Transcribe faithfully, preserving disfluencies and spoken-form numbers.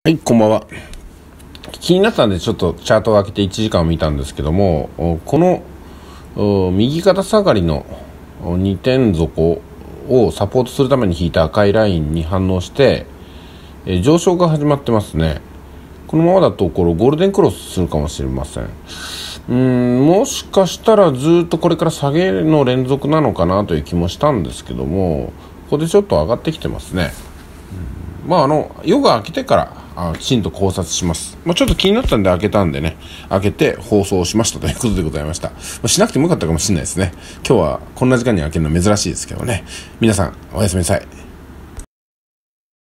はい、こんばんは。気になったんでちょっとチャートを開けていちじかんを見たんですけども、この右肩下がりのにてん底をサポートするために引いた赤いラインに反応して上昇が始まってますね。このままだとこれゴールデンクロスするかもしれません。うーんもしかしたらずっとこれから下げの連続なのかなという気もしたんですけども、ここでちょっと上がってきてますね。まああの夜が明けてからあきちんと考察します。まあ、ちょっと気になったんで開けたんでね、開けて放送しましたということでございました。まあ、しなくてもよかったかもしれないですね。今日はこんな時間に開けるの珍しいですけどね。皆さんおやすみなさい。